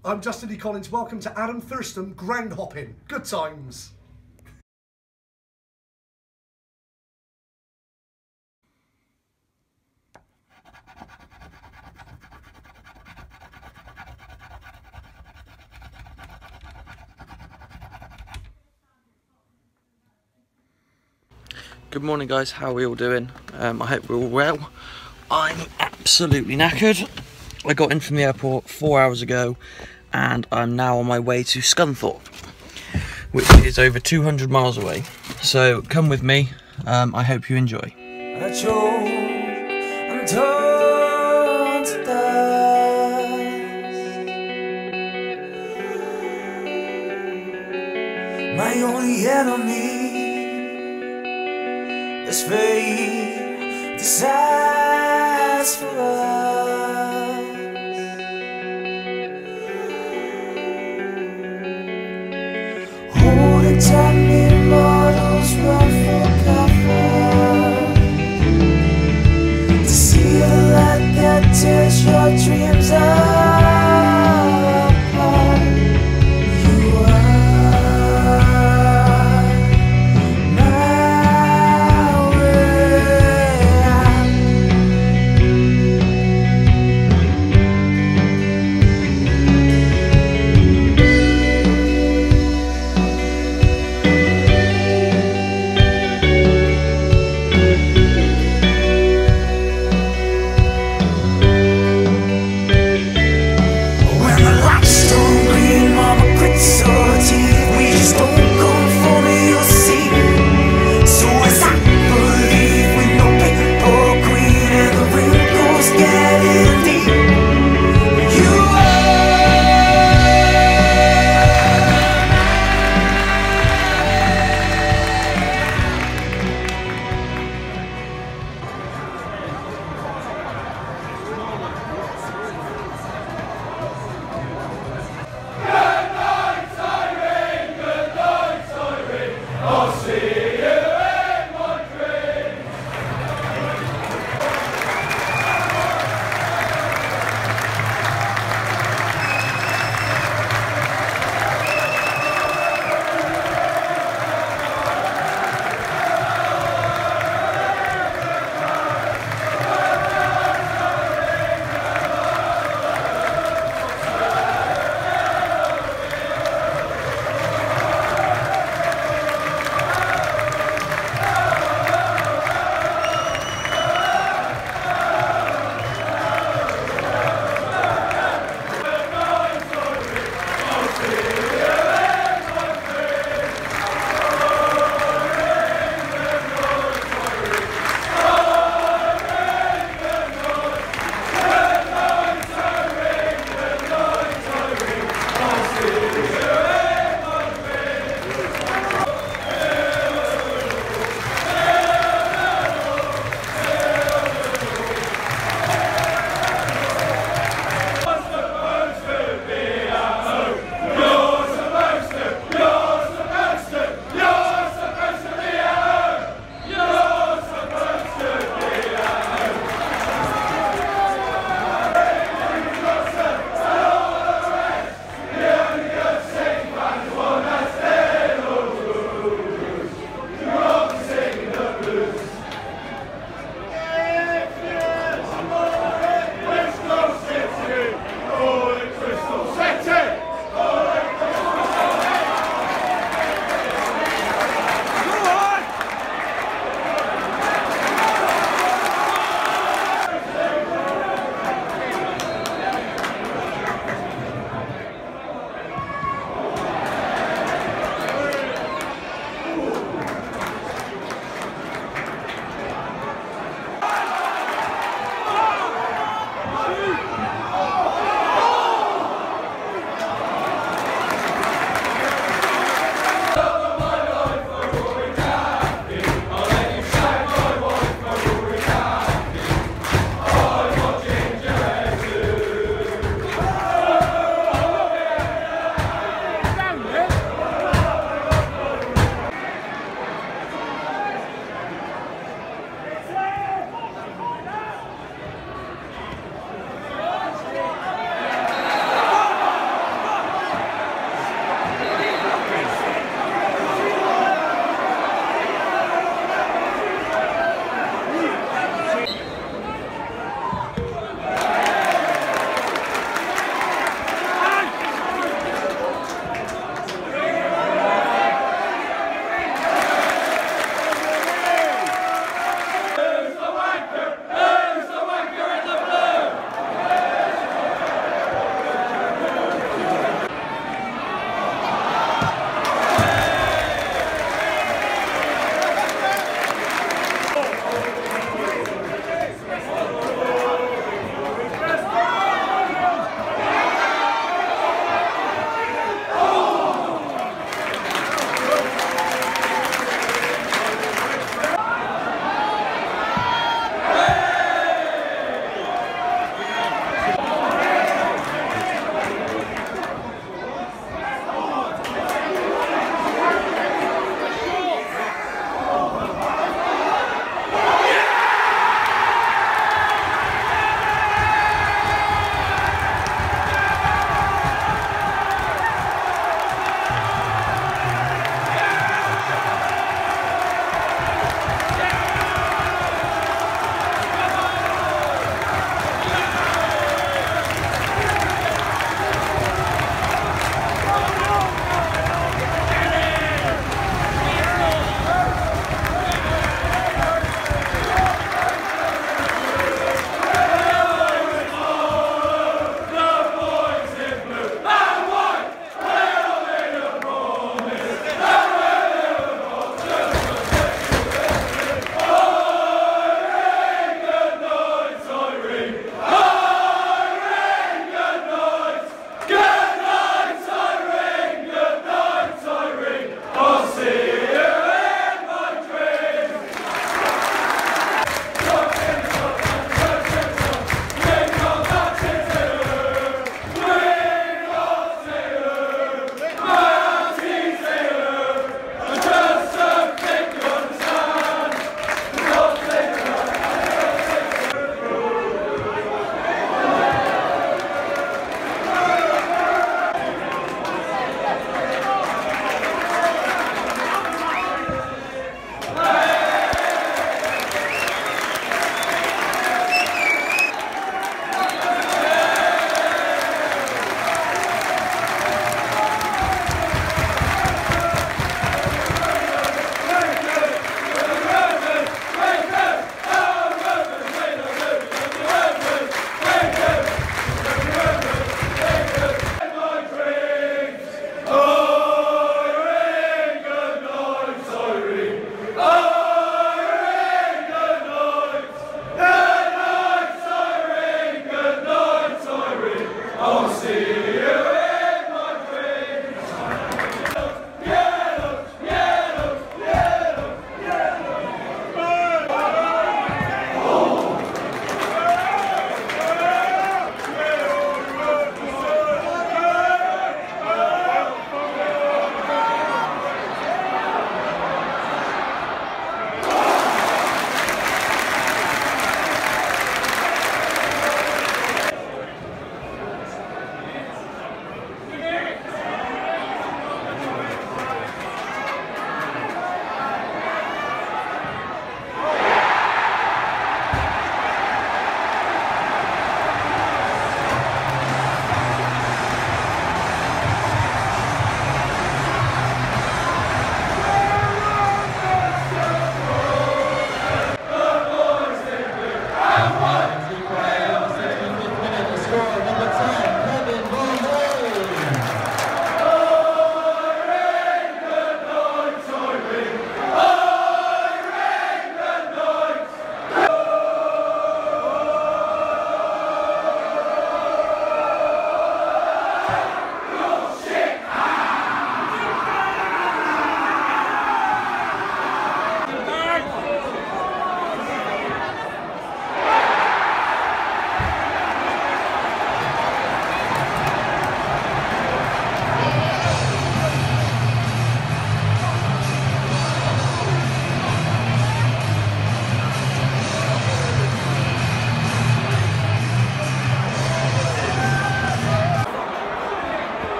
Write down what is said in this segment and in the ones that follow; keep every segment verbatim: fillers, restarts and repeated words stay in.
I'm Justin E. Collins. Welcome to Adam Thurston Groundhopping. Good times. Good morning guys, how are we all doing? Um, I hope we're all well. I'm absolutely knackered. I got in from the airport four hours ago and I'm now on my way to Scunthorpe, which is over two hundred miles away. So come with me, um, I hope you enjoy. I choke, I'm torn to dust. My only enemy, this fate decides for us. Holding tight, mere mortals run for cover, to see the light that tears your dreams apart. You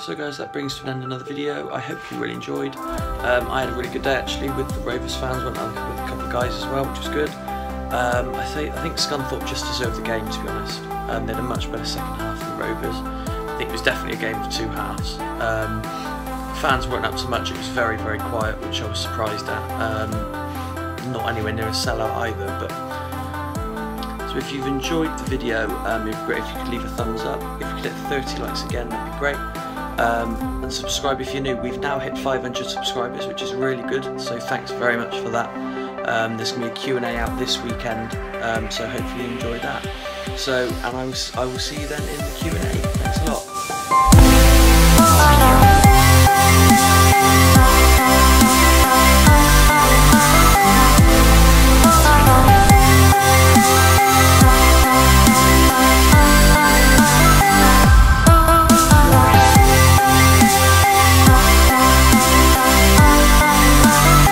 So guys, that brings to an end another video. I hope you really enjoyed. Um, I had a really good day actually with the Rovers fans, went out with a couple of guys as well, which was good. Um, I, think, I think Scunthorpe just deserved the game, to be honest. Um, they had a much better second half than the Rovers. I think it was definitely a game of two halves. Um, fans weren't up to much, it was very, very quiet, which I was surprised at. Um, not anywhere near a sellout either, but so if you've enjoyed the video, um, it'd be great if you could leave a thumbs up. If you could hit thirty likes again, that'd be great. Um, and subscribe if you're new. We've now hit five hundred subscribers, which is really good, so thanks very much for that. Um, there's going to be a Q and A out this weekend, um, so hopefully you enjoyed that. So, and I will, I will see you then in the Q and A.